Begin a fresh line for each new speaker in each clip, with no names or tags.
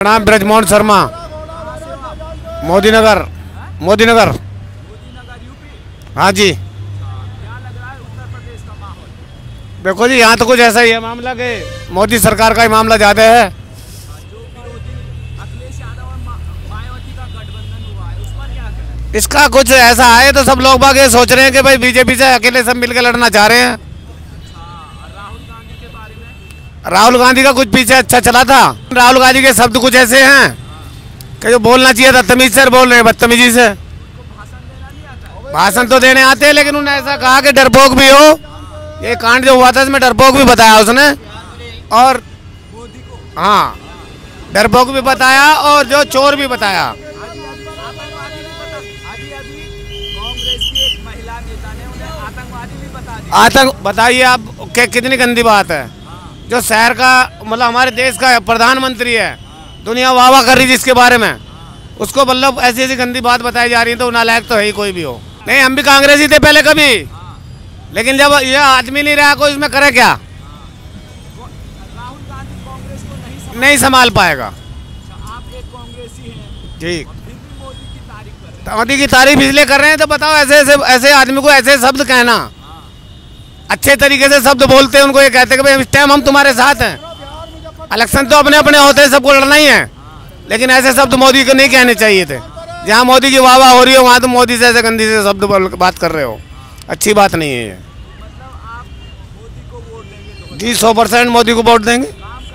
नाम ब्रजमोहन शर्मा, मोदी नगर। मोदी नगर। हाँ जी। देखो जी, यहाँ तो कुछ ऐसा ही है मामला कि मोदी सरकार का ही मामला ज़्यादा है। इसका कुछ ऐसा है तो सब लोग बाग ये सोच रहे हैं कि भाई बीजेपी से अकेले सब मिलकर लड़ना चाह रहे हैं। राहुल गांधी का कुछ पीछे अच्छा चला था। राहुल गांधी के शब्द कुछ ऐसे हैं कि जो बोलना चाहिए था तमीज से बोल रहे हैं बदतमीजी से। भाषण तो देने आते हैं, लेकिन उन्होंने ऐसा कहा कि डरपोक भी हो। ये कांड जो हुआ था इसमें डरपोक भी बताया उसने, और हाँ डरपोक भी बताया और जो चोर भी बताया। आतंक बताइए आप, कितनी गंदी बात है। जो शहर का मतलब हमारे देश का प्रधानमंत्री है, दुनिया वाह वाह कर रही जिसके बारे में, उसको मतलब ऐसी ऐसी गंदी बात बताई जा रही है तो नालायक तो है ही कोई भी हो। नहीं, हम भी कांग्रेसी थे पहले कभी, लेकिन जब ये आदमी नहीं रहा कोई इसमें करे क्या। राहुल गांधी कांग्रेस को नहीं संभाल पाएगा। आप एक कांग्रेसी हैं, ठीक, मोदी की तारीफ इसलिए कर रहे हैं तो बताओ, ऐसे ऐसे आदमी को ऐसे शब्द कहना, अच्छे तरीके से शब्द बोलते हैं उनको ये कहते हैं कि भाई इस टाइम हम तुम्हारे साथ हैं। इलेक्शन तो अपने अपने होते हैं, सबको लड़ना ही है, लेकिन ऐसे शब्द मोदी को नहीं कहने चाहिए थे। जहाँ मोदी की वाह वाह हो रही हो वहाँ तो मोदी से ऐसे गंदी से शब्द बात कर रहे हो, अच्छी बात नहीं है ये। जी 100% मोदी को वोट देंगे।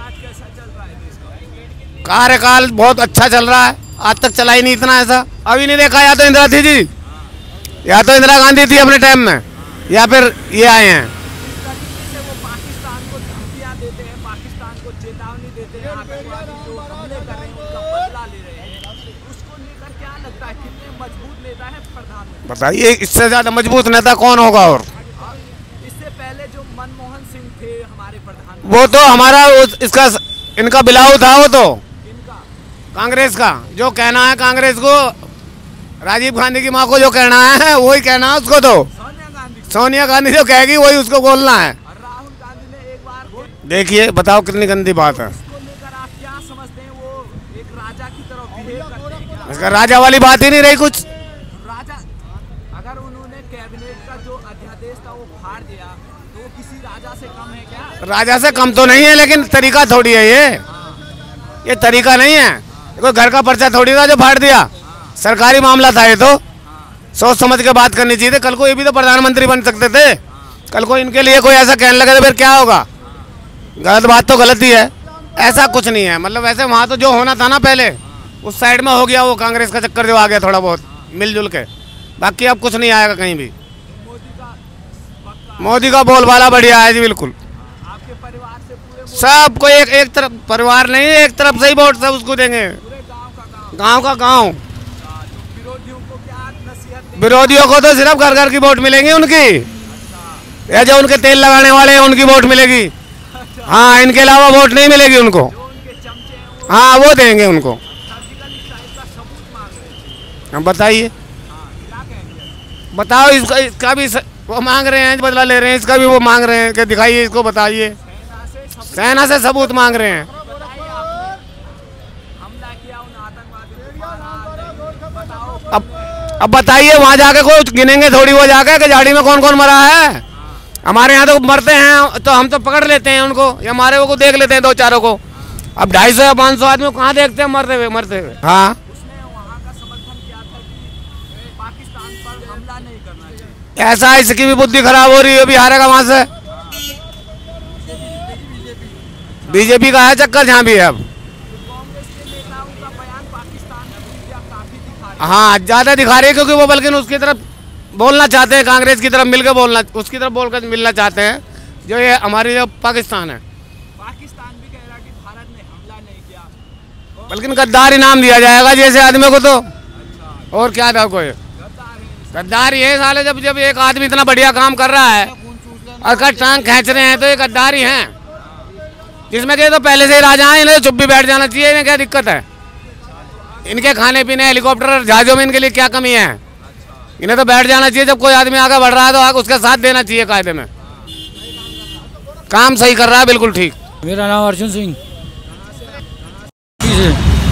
कार्यकाल बहुत अच्छा चल रहा है, आज तक चला ही नहीं इतना ऐसा अभी नहीं देखा। या तो इंदिरा थी जी, या तो इंदिरा गांधी थी अपने टाइम में, या फिर ये आए हैं। वो पाकिस्तान को धमकियां देते हैं, पाकिस्तान को चेतावनी देते हैं, आतंकवादी जो हमले कर रहे हैं उनका बदला ले रहे हैं, उसको लेकर क्या लगता है कितने मजबूत नेता है प्रधानमंत्री? बताइए, इससे ज्यादा मजबूत नेता कौन होगा? और इससे पहले जो मनमोहन सिंह थे हमारे प्रधानमंत्री, वो तो हमारा इसका इनका बिलाव था। वो तो कांग्रेस का जो कहना है, कांग्रेस को राजीव गांधी की माँ को जो कहना है वही कहना है उसको। तो सोनिया गांधी जो कहेगी वही उसको बोलना है। राहुल गांधी ने एक बार देखिए, बताओ कितनी गंदी बात है। उसको लेकर आप क्या समझते हैं? वो एक राजा की तरह बिहेव करते हैं क्या? इसका राजा वाली बात ही नहीं रही कुछ। राजा अगर उन्होंने कैबिनेट का जो अध्यादेश था वो फाड़ दिया तो वो किसी राजा से कम है क्या? राजा से कम तो नहीं है, लेकिन तरीका थोड़ी है ये तरीका नहीं है। कोई घर का पर्चा थोड़ी था जो फाड़ दिया, सरकारी मामला था ये तो। सोच समझ के बात करनी चाहिए थी। कल को ये भी तो प्रधानमंत्री बन सकते थे। कल को इनके लिए कोई ऐसा कहने लगे तो फिर क्या होगा? गलत बात तो गलत ही है, ऐसा कुछ नहीं है। मतलब वैसे वहाँ तो जो होना था ना पहले उस साइड में हो गया, वो कांग्रेस का चक्कर जो आ गया थोड़ा बहुत मिलजुल के, बाकी अब कुछ नहीं आएगा कहीं भी। मोदी का बोलबाला बढ़िया है जी, बिल्कुल। आपके परिवार से सबको एक तरफ परिवार नहीं, एक तरफ से ही वोट सब उसको देंगे, गाँव का गाँव। विरोधियों को तो सिर्फ घर घर की वोट मिलेंगी उनकी, या जो उनके तेल लगाने वाले हैं उनकी वोट मिलेगी। हाँ, इनके अलावा वोट नहीं मिलेगी उनको। हाँ, वो देंगे उनको। हम बताइए, बताओ इसका भी वो मांग रहे हैं, बदला ले रहे हैं, इसका भी वो मांग रहे हैं कि दिखाइए इसको, बताइए। सेना से सबूत मांग रहे हैं। अब बताइए, वहाँ जाके कुछ गिनेंगे थोड़ी, वो जाके कि झाड़ी में कौन कौन मरा है। हमारे यहाँ तो मरते हैं तो हम तो पकड़ लेते हैं उनको, या हमारे को देख लेते हैं दो चारों को। अब 250 या 500 आदमी को कहाँ देखते हैं मरते हुए। हाँ, वहाँ का समर्थन किया था कि पाकिस्तान पर हमला नहीं करना चाहिए। ऐसा इसकी भी बुद्धि खराब हो रही है, अभी हारेगा वहाँ से। बीजेपी का है चक्कर जहाँ भी है अब। हाँ, ज्यादा दिखा रही है क्योंकि वो बल्कि उसकी तरफ बोलना चाहते हैं, कांग्रेस की तरफ मिलकर बोलना, उसकी तरफ बोलकर मिलना चाहते हैं, जो ये हमारी जो पाकिस्तान है। पाकिस्तान भी कह रहा है कि भारत ने हमला नहीं किया, बल्कि गद्दार इनाम दिया जाएगा जैसे आदमी को। तो और क्या था, कोई गद्दार ये साले, जब एक आदमी इतना बढ़िया काम कर रहा है और कल टांग खींच रहे हैं तो ये गद्दार ही हैं। जिसमें कि तो पहले से ही राजा हैं, इन्हें चुप भी बैठ जाना चाहिए। इन्हें क्या दिक्कत है? इनके खाने पीने हेलीकॉप्टर जहाजों में इनके लिए क्या कमी है? इन्हें तो बैठ जाना चाहिए। जब कोई आदमी आगे बढ़ रहा है तो आगे उसका साथ देना चाहिए कायदे में। काम सही कर रहा है, बिल्कुल ठीक।
मेरा नाम अर्जुन सिंह।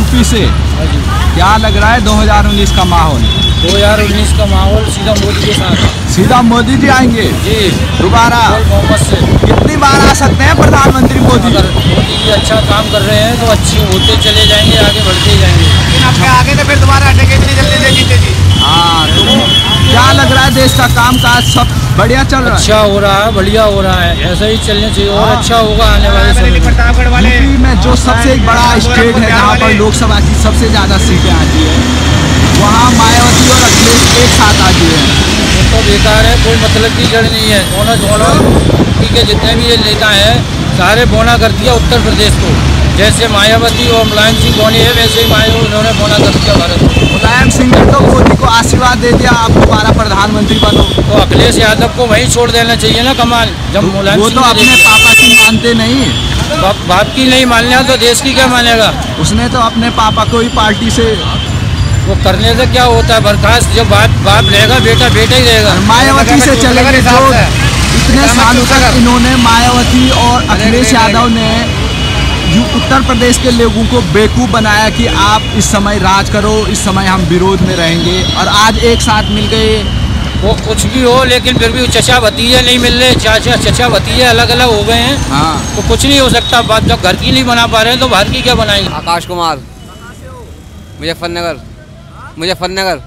यूपी से। क्या लग रहा है 2019 का माहौल?
2019 का माहौल सीधा मोदी के साथ है।
सीधा मोदी जी आएंगे
जी
दोबारा?
मोहम्मद से
कितनी बार आ सकते हैं प्रधानमंत्री मोदी?
अगर मोदी जी अच्छा काम कर रहे हैं तो अच्छी होते चले जाएंगे, आगे बढ़ते ही जाएंगे।
लेकिन आपके आगे तो फिर दोबारा हटेंगे इतनी जल्दी से जीते जी।
हाँ, तो क्या लग रहा है देश का काम काज सब बढ़िया चल रहा है?
अच्छा हो रहा है, बढ़िया हो रहा है, ऐसा ही चलना चाहिए और अच्छा होगा आने वाले समय में।
प्रतापगढ़ वाले
यूपी में जो सबसे एक बड़ा स्टेट है जहाँ पर लोकसभा की सबसे ज़्यादा सीटें आती है, वहाँ मायावती और अखिलेश एक साथ आती है।
वो तो बेकार है, कोई मतलब की जड़ नहीं है। दोनों ठीक है, जितने भी ये नेता हैं सारे बोना कर दिया उत्तर प्रदेश को। जैसे मायावती और मुलायम सिंह धोनी है वैसे ही उन्होंने बोना कर दिया भारत को।
मुलायम सिंह ने तो मोदी को आशीर्वाद दे दिया, आप दोबारा प्रधानमंत्री बनो।
तो अखिलेश यादव को वहीं छोड़ देना चाहिए ना कमाल। जब मुलायम
वो तो अपने पापा की मानते नहीं,
बाप की नहीं मानने तो देश की क्या मानेगा?
उसने तो अपने पापा को ही पार्टी से
वो करने से क्या होता है, बर्खास्त जब बाप रहेगा बेटा बेटा ही रहेगा।
मायावती से चलेंगे जो इतने सालों तक इन्होंने मायावती और अखिलेश यादव ने उत्तर प्रदेश के लोगों को बेवकूफ़ बनाया कि आप इस समय राज करो, इस समय हम विरोध में रहेंगे, और आज एक साथ मिल गए।
वो कुछ भी हो लेकिन फिर भी चचा भतीजे नहीं मिल रहे, चचा भतीजे अलग अलग हो गए हैं।
हाँ,
तो कुछ नहीं हो सकता। बात जब घर की नहीं बना पा रहे हैं तो बाहर की क्या बनाएंगे?
आकाश कुमार, मुजफ्फरनगर। मुजफ्फरनगर।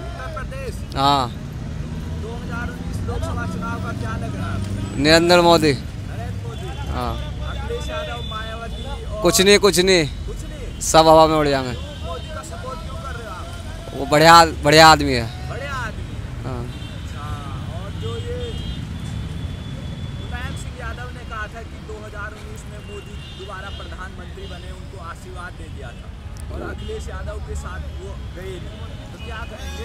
हाँ।
2019 लोकसभा चुनाव का क्या लग रहा है?
नरेंद्र मोदी। हाँ।
अखिलेश यादव, मायावती और
कुछ नहीं
कुछ नहीं,
सब हवा में उड़ जाएंगे।
मोदी का सपोर्ट क्यों कर रहे हो आप?
वो बढ़िया आदमी है।
बड़े आदमी।
हाँ।
अच्छा, और जो ये मुलायम सिंह यादव ने कहा था कि 2019 में मोदी दोबारा प्रधानमंत्री बने, उनको आशीर्वाद दे दिया था, और अखिलेश यादव के साथ वो गए नहीं, तो क्या कहेंगे?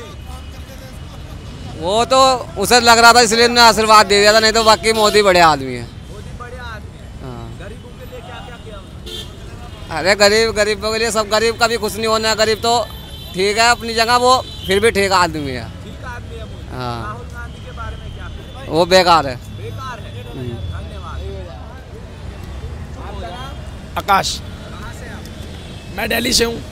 वो तो उसे लग रहा था इसलिए उन्होंने आशीर्वाद दे दिया था, नहीं तो बाकी मोदी बढ़िया आदमी है।
मोदी बड़े आदमी है।
हाँ।
गरीबों के लिए क्या क्या किया उन्होंने?
अरे गरीबों के लिए सब, गरीब का भी खुश नहीं होना। गरीब तो ठीक है अपनी जगह, वो फिर भी ठीक आदमी है।
ठीक आदमी है मोदी।
हाँ।
राहुल गांधी के बारे में क्या कहेंगे?
वो बेकार है।
बेकार है। धन्यवाद। आपका नाम?
आकाश।
कहाँ से आप?
मैं दिल्ली से हूँ।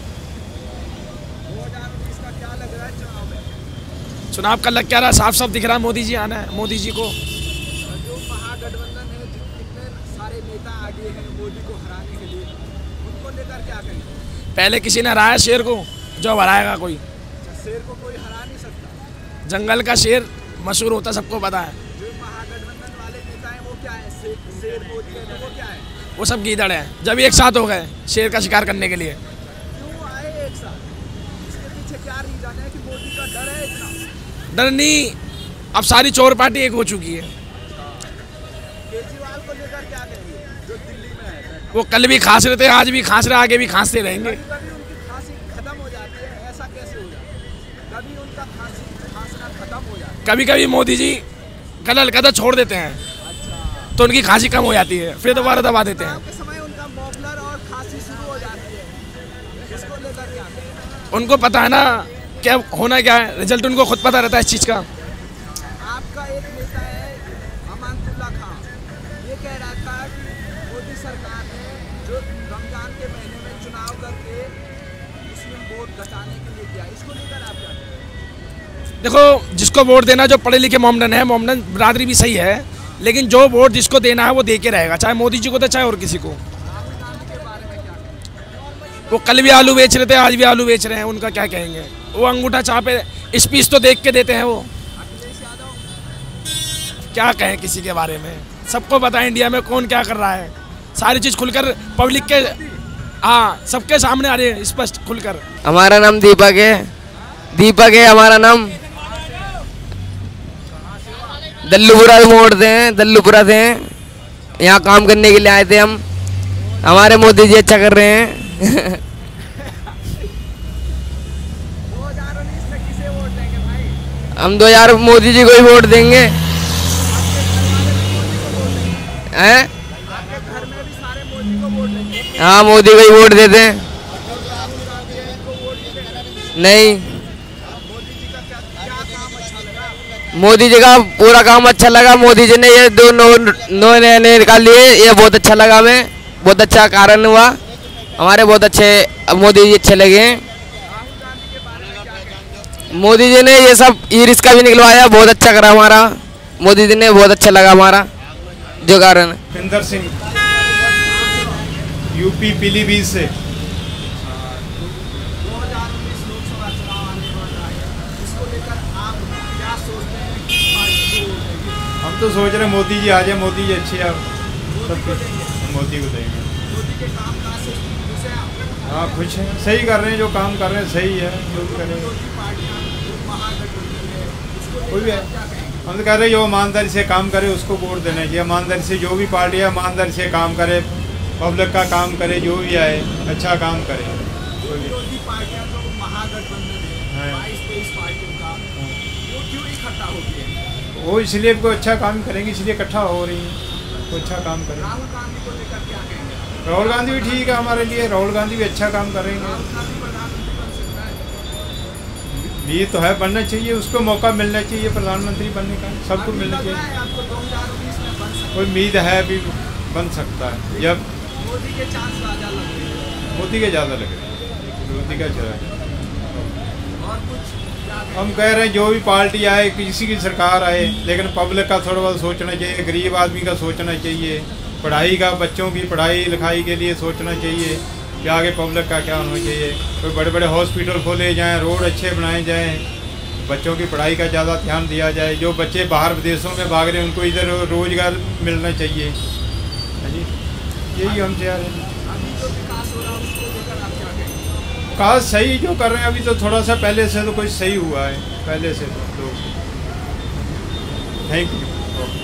2019 का क्या लग रहा है चुनाव में?
चुनाव का लग क्या रहा है, साफ साफ दिख रहा है मोदी जी आना है, मोदी जी को।
जो महागठबंधन है, जितने सारे नेता आगे हैं मोदी को हराने के लिए, उनको लेकर क्या कहेंगे?
पहले किसी ने हराया शेर को, जो हराएगा कोई।
अच्छा, शेर को कोई हरा नहीं सकता।
जंगल का शेर मशहूर होता, सबको पता है।
जो महागठबंधन वाले नेता हैं वो क्या है? शेर मोदी है, वो क्या है?
वो सब गीदड़ हैं, जब एक साथ हो गए शेर का शिकार करने के लिए।
क्यों आए एक साथ? इसके पीछे क्या रीजन है कि मोदी का डर है इतना?
डर नहीं, अब सारी चोर पार्टी एक हो चुकी है।
केजरीवाल को लेकर क्या कहेंगे जो दिल्ली में है?
वो कल भी खांस रहे थे, आज भी खांस रहे, आगे भी खांसते रहेंगे।
कभी उनकी खांसी खत्म हो जाती है, ऐसा कैसे हो जाता है? कभी उनका खांसना खत्म हो जाता है।
कभी कभी मोदी जी गलत कदम छोड़ देते हैं तो उनकी खांसी कम हो जाती है, फिर दोबारा दबा देते हैं।
के समय उनका मॉबलर और खांसी शुरू हो जाती है, इसको लेकर क्या कहेंगे?
उनको पता है ना क्या होना क्या है, रिजल्ट उनको खुद पता रहता है इस चीज़ का।
आपका एक नेता है अमानतुल्लाह खान, ये कह रहा था कि मोदी सरकार ने जो रमजान के महीने में चुनाव करके मुस्लिम वोट घटाने के लिए किया, इसको लेकर आप क्या कहेंगे?
देखो, जिसको वोट देना जो पढ़े लिखे मोमडन है, मोमडन बरादरी भी सही है, लेकिन जो वोट जिसको देना है वो दे के रहेगा, चाहे मोदी जी को दे चाहे और किसी को।
राहुल गांधी के बारे में क्या कहेंगे?
वो कल भी आलू बेच रहे थे, आज भी आलू बेच रहे हैं, उनका क्या कहेंगे? वो अंगूठा चापे स्पीच तो देख के देते हैं। वो
अखिलेश यादव
क्या कहें किसी के बारे में, सबको पता है इंडिया में कौन क्या कर रहा है, सारी चीज़ खुलकर पब्लिक के, हाँ, सबके सामने आ रही है स्पष्ट खुलकर।
हमारा नाम दीपक है। दीपक है हमारा नाम। दल्लूपुरा मोड़ से हैं, दल्लूपुरा से हैं, यहाँ काम करने के लिए आए थे हम। हमारे मोदी जी अच्छा कर रहे हैं।
2019 में किसे वोट देंगे भाई?
हम 2000 मोदी जी को ही वोट देंगे। हैं?
आपके घर में भी सारे मोदी को वोट देंगे?
हाँ, मोदी को ही वोट देते हैं। नहीं, मोदी जी का पूरा काम अच्छा लगा। मोदी जी ने ये दो नए निकाल लिए, ये बहुत अच्छा लगा हमें, बहुत अच्छा कारण हुआ। हमारे बहुत अच्छे, मोदी जी अच्छे लगे हैं। मोदी जी ने ये सब ई रिक्शा भी निकलवाया, बहुत अच्छा करा हमारा मोदी जी ने, बहुत अच्छा लगा हमारा जो कारण।
इंदर सिंह, यूपी पीलीभीत से।
2019 लोकसभा चुनाव आने वाला है, इसको लेकर आप क्या सोचते हैं कि पार्टी को वोट देंगे?
हम तो सोच रहे हैं मोदी जी आ जाए, मोदी जी अच्छे आप सब कुछ मोदी को देंगे।
मोदी के काम काज से खुश हैं आप?
हाँ खुश हैं, सही कर रहे हैं, जो काम कर रहे हैं सही है, जो भी करेंगे।
विरोधी पार्टियां जो महागठबंधन है, उसको
कोई भी
लेकर
है,
क्या कहेंगे?
हम तो कह रहे हैं जो ईमानदारी से काम करे उसको वोट देना चाहिए। ईमानदारी से जो भी पार्टी है ईमानदारी से काम करे, पब्लिक का काम करे, जो भी आए अच्छा काम करे। कोई भी
विरोधी पार्टियां जो महागठबंधन है,
हाँ।
22-23 पार्टियों का, वो क्यों इकट्ठा होती है?
वो इसलिए कोई अच्छा काम करेंगे, इसलिए इकट्ठा हो रही है, कोई अच्छा काम करेंगे।
राहुल गांधी को लेकर क्या कहेंगे?
राहुल गांधी भी ठीक है हमारे लिए, राहुल गांधी भी अच्छा काम करेंगे।
राहुल गांधी प्रधानमंत्री बन सकता है?
ये तो है, बनना चाहिए, उसको मौका मिलना चाहिए प्रधानमंत्री बनने का, सबको
अभी
मिलना
लग रहा
चाहिए।
है आपको 2019 में बन सकता
कोई उम्मीद है भी बन सकता है, जब
है? मोदी के चांस ज़्यादा लग रहे हैं
मोदी के ज़्यादा लग रहे हैं, मोदी का ज़्यादा।
और कुछ क्या कहेंगे?
हम कह रहे हैं जो भी पार्टी आए, किसी की सरकार आए, लेकिन पब्लिक का थोड़ा बहुत सोचना चाहिए, गरीब आदमी का सोचना चाहिए, पढ़ाई का, बच्चों की पढ़ाई लिखाई के लिए सोचना चाहिए कि आगे पब्लिक का क्या होना चाहिए। कोई बड़े बड़े हॉस्पिटल खोले जाएं, रोड अच्छे बनाए जाएं, बच्चों की पढ़ाई का ज़्यादा ध्यान दिया जाए। जो बच्चे बाहर विदेशों में भाग रहे हैं उनको इधर रोज़गार मिलना चाहिए। हाँ जी, यही हम चाह रहे हैं।
अभी जो विकास हो रहा है उसको लेकर आप क्या कहेंगे?
काज सही जो कर रहे हैं, अभी तो थोड़ा सा पहले से तो कुछ सही हुआ है, पहले से तो। Thank you.